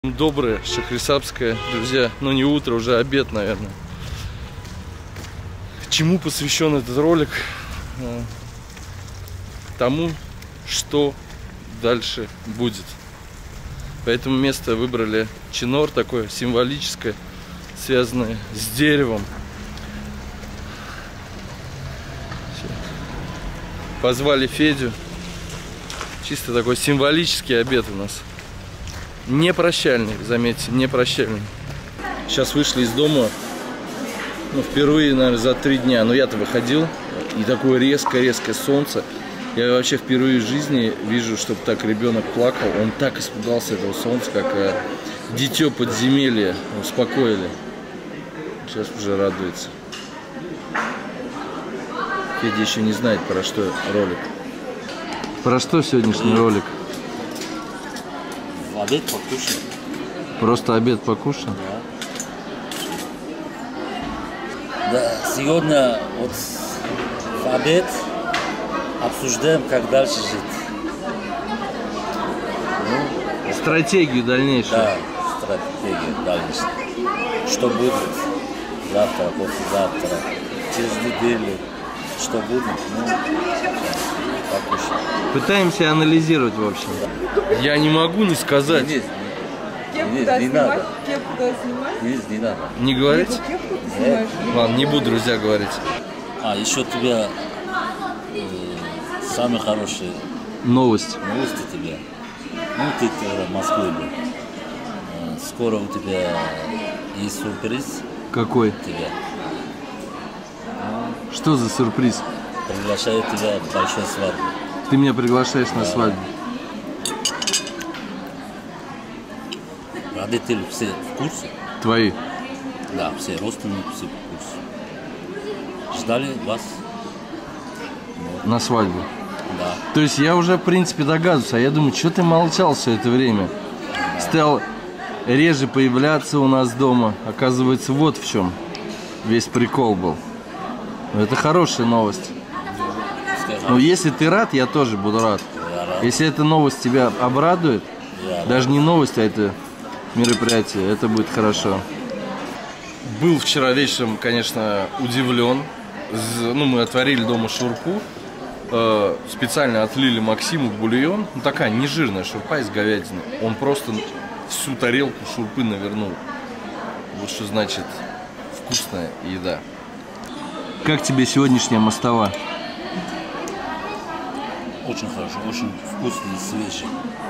Доброе, Шахрисабское, друзья, но не утро, уже обед, наверное. Чему посвящен этот ролик? Тому, что дальше будет. Поэтому место выбрали Чинор, такое символическое, связанное с деревом. Позвали Федю. Чисто такой символический обед у нас. Не прощальный, заметьте, не прощальный. Сейчас вышли из дома, впервые, наверное, за 3 дня. Но я-то выходил, и такое резкое солнце. Я вообще впервые в жизни вижу, чтобы так ребенок плакал. Он так испугался этого солнца, как дитё подземелья. Успокоили. Сейчас уже радуется. Федя еще не знает, про что ролик. Про что сегодняшний ролик? Обед покушаем. Просто обед покушаем? Да, сегодня вот в обед обсуждаем, как дальше жить. Стратегию дальнейшую. Да, стратегию дальнейшую. Что будет завтра, послезавтра, через неделю, что будет, покушаем. Пытаемся анализировать, в общем. Я не могу не сказать. Не надо. Не надо. Не говорить? Ладно, не буду, друзья, говорить. Еще у тебя самые хорошие новости тебе. Ты в Москве был. Скоро у тебя есть сюрприз. Какой? Тебя. Что за сюрприз? Приглашаю тебя в большую свадьбу. Ты меня приглашаешь на свадьбу? Родители все в курсе? Твои? Да, все родственники все в курсе. Ждали вас? На свадьбу? Да. То есть я уже, в принципе, догадываюсь. А я думаю, что ты молчал все это время? Да. Стал реже появляться у нас дома. Оказывается, вот в чем весь прикол был. Это хорошая новость. Но если ты рад, я тоже буду рад. Если эта новость тебя обрадует, даже не новость, а это мероприятие, это будет хорошо. Был вчера вечером, конечно, удивлен. Мы отварили дома шурпу. Специально отлили Максиму бульон. Такая нежирная шурпа из говядины. Он просто всю тарелку шурпы навернул. Вот что значит вкусная еда. Как тебе сегодняшняя мостова? Очень хорошо, очень вкусный и свежий.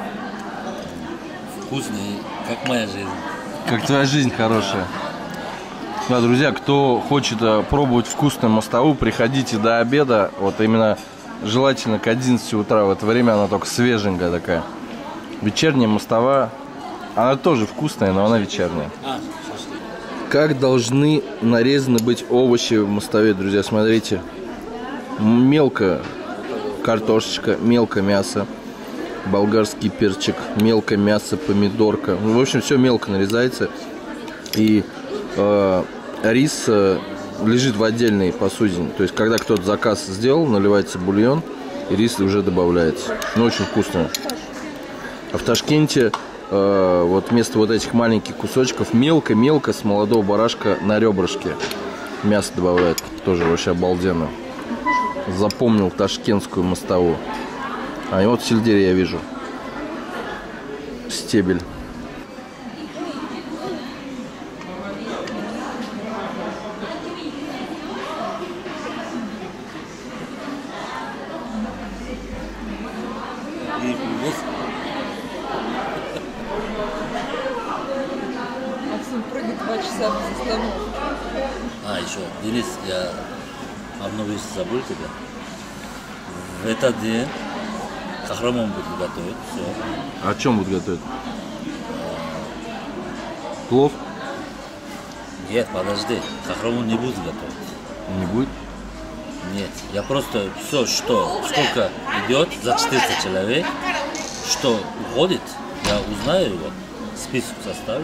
Вкусный, как моя жизнь. Как твоя жизнь хорошая. Да, друзья, кто хочет пробовать вкусную мостовую, приходите до обеда. Вот именно желательно к 11 утра. В это время она только свеженькая такая. Вечерняя мостова, она тоже вкусная, но она вечерняя. Как должны нарезаны быть овощи в мостове, друзья, смотрите. Мелко картошечка, мелко мясо, болгарский перчик, мелко мясо, помидорка. В общем, все мелко нарезается. И рис лежит в отдельной посудине. То есть, когда кто-то заказ сделал, наливается бульон, и рис уже добавляется. Очень вкусно. А в Ташкенте вот вместо вот этих маленьких кусочков мелко-мелко с молодого барашка на ребрышке мясо добавляют. Тоже вообще обалденно. Запомнил ташкентскую мостовую. И вот сельдерей я вижу. Стебель. Максим прыгает 2 часа без остановки. Еще, Денис, я одну вещь забыл тебя. В этот день Кахрамон будет готовить. Все. А о чем будут готовить? Плов? Нет, подожди. Кахрамон не будет готовить. Не будет? Нет. Я просто все, сколько идет за 400 человек, что уходит, я узнаю его, список составлю.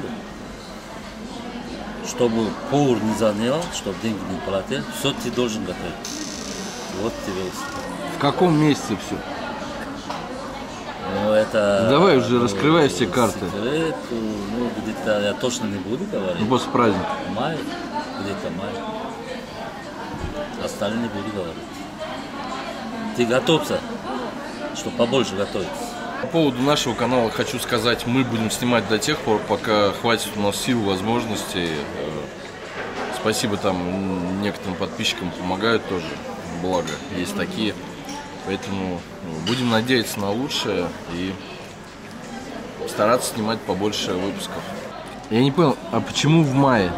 Чтобы повар не занял, чтобы деньги не платил, все ты должен готовить. Вот тебе. В каком месяце все? это... Давай уже раскрывай все карты. Секрет, ну, где-то я точно не буду говорить. Ну, после праздника. Май, где-то май. Остальные не буду говорить. Ты готовься, чтобы побольше готовиться. По поводу нашего канала хочу сказать, мы будем снимать до тех пор, пока хватит у нас сил, возможностей. Спасибо там некоторым подписчикам, помогают тоже, благо есть такие. Поэтому будем надеяться на лучшее и стараться снимать побольше выпусков. Я не понял, а почему в мае?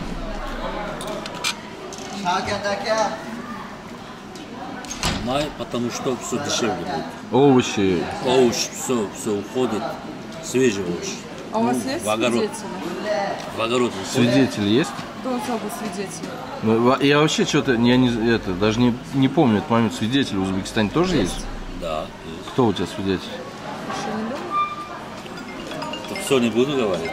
Май, потому что все дешевле будет. Овощи. Овощи, все уходит, свежий овощ. А у вас есть в огород. свидетели? В огород уходит. Свидетели есть? Кто у тебя был свидетель? Ну, я вообще что-то, даже не помню этот момент. Свидетели в Узбекистане тоже есть? Да, есть. Кто у тебя свидетель? Еще не дома? Тут все не буду говорить.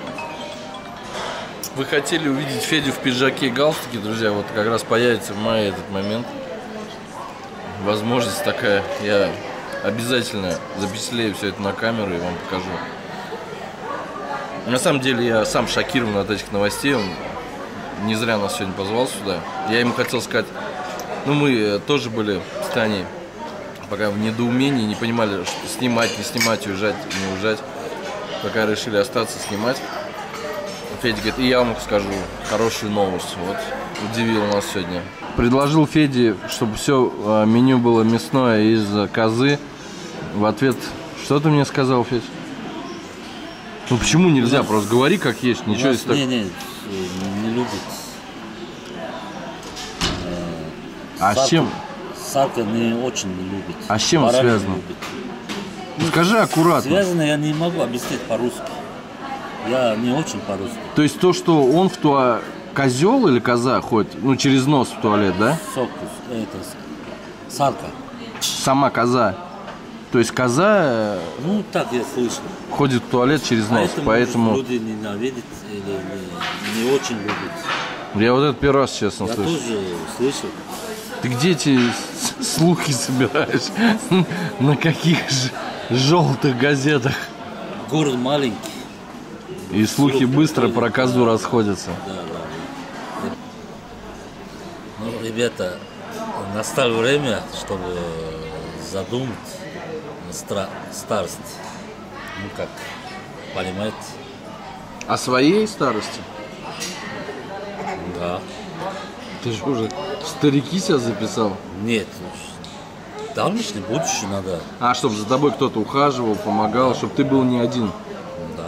Вы хотели увидеть Федю в пиджаке и галстуке, друзья, вот как раз появится в мае этот момент. Возможность такая, я обязательно запечатлею все это на камеру и вам покажу. На самом деле я сам шокирован от этих новостей, он не зря нас сегодня позвал сюда. Я ему хотел сказать, ну мы тоже были в Тане, пока в недоумении, не понимали, что снимать, не снимать, уезжать, не уезжать. Пока решили остаться снимать. Федя говорит, и я вам скажу хорошую новость. Вот, удивил нас сегодня. Предложил Феде, чтобы все меню было мясное из козы. В ответ, что ты мне сказал, Федь? Ну почему нельзя? Просто говори как есть, ничего из такого. Не любит. А с чем? Сарка не очень не любит. А с чем это связано? Ну, скажи аккуратно. Связано я не могу объяснить по-русски. Я не очень по-русски. То есть то, что он в туалет, козел или коза ходит, ну через нос в туалет, да? Сокус, это сарка. Сама коза. То есть коза Ну так я слышал. ходит в туалет через нос, поэтому... люди ненавидят или не очень любят. Я вот это первый раз, честно, Я слышу. тоже слышал. Ты где эти слухи собираешь? На каких же желтых газетах? Город маленький. И слухи быстро про козу расходятся. Да. Ну, ребята, настало время, чтобы задумать старость. Ну как, понимаете? О своей старости? Да. Ты же уже старики себя записал. Нет, давнишнее будущее надо. А, чтобы за тобой кто-то ухаживал, помогал, чтобы ты был не один. Да.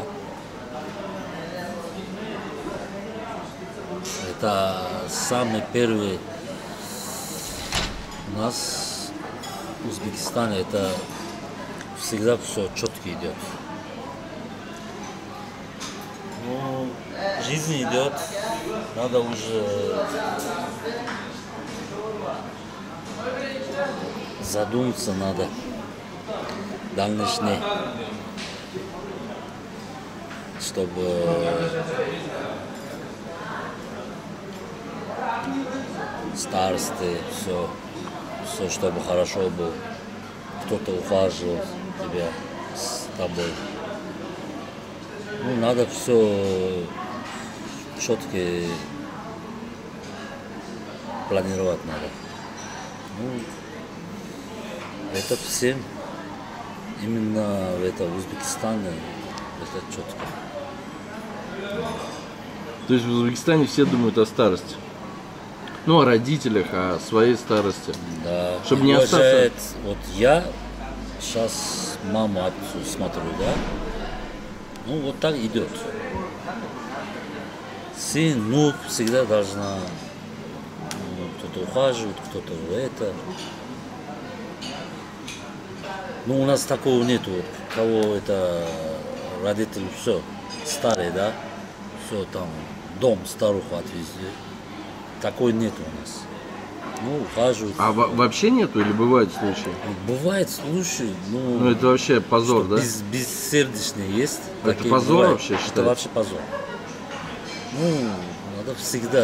Это самый первый у нас в Узбекистане, это всегда все четко идет. Ну, жизнь идет, надо уже задуматься надо. Дальнейшее, чтобы старости, все, чтобы хорошо было. Кто-то ухаживал тебя с тобой. Ну, надо все четко планировать надо. Ну, это всем, именно в этом Узбекистане, это четко. То есть в Узбекистане все думают о старости. Ну, о родителях, о своей старости. Да. Чтобы не Уважает, остаться... вот я сейчас маму, отцу смотрю, да? Ну, вот так идет. Сын, внук всегда должна... кто-то ухаживает, кто-то это... Ну, у нас такого нету. Кого это родители, все, старые, да? Все, там, дом старуху отвезли. Такой нет у нас. Ну, ухаживают. А вообще нету или бывают случаи? Бывает случаи, Ну, это вообще позор, да? Бессердечные есть. Это такие позор бывают. вообще считается? Это вообще позор. Ну, надо всегда.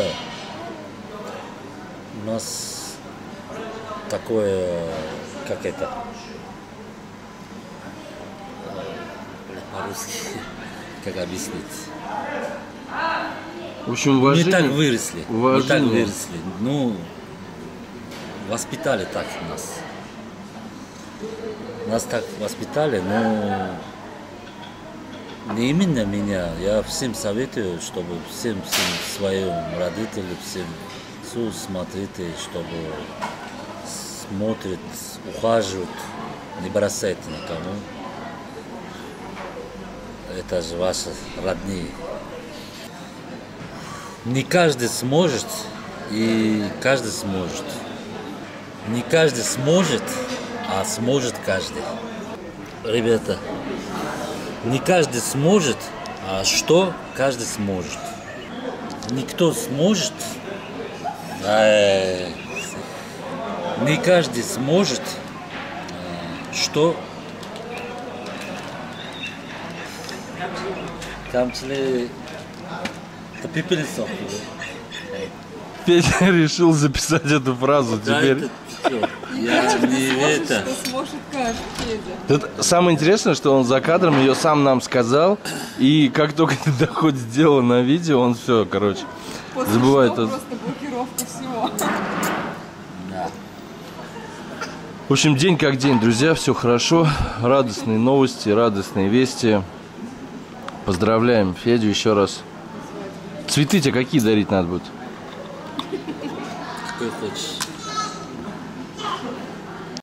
У нас такое, как это, по-русски, как объяснить. В общем, Не уважение. так выросли. Не так уважение. выросли. Ну, воспитали так нас. Нас так воспитали, но не именно меня. Я всем советую, чтобы всем своим родителям, всем все смотрите, чтобы смотрят, ухаживают, не бросайте никому. Это же ваши родные. Не каждый сможет, и каждый сможет. Не каждый сможет, а сможет каждый. Ребята, не каждый сможет, а что каждый сможет. Никто сможет, не каждый сможет, что камчили пепельницу. Петя решил записать эту фразу Да, теперь. это всё. Я не Сможет, это. что сможет каждый, Федя. Тут самое интересное, что он за кадром ее сам нам сказал, и как только это доходит дело на видео, он все, короче, После забывает. что просто блокировка всего. Да. В общем, день как день, друзья, все хорошо. Радостные новости, радостные вести. Поздравляем Федю еще раз. Цветы тебе какие дарить надо будет? Какой хочешь.